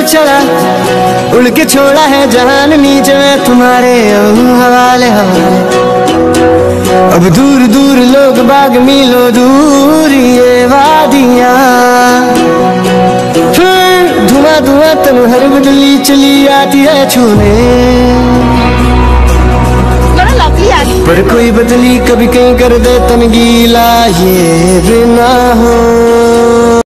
चला, उड़ के छोड़ा है जहान नीचे में तुम्हारे हवाले हवाले। अब दूर दूर लोग बाग मीलों दूर ये वादियाँ, फिर धुआं धुआं तन हर बदली चली आती है छूने। पर कोई बदली कभी कहीं कर दे तन गीला, ये भी ना हो।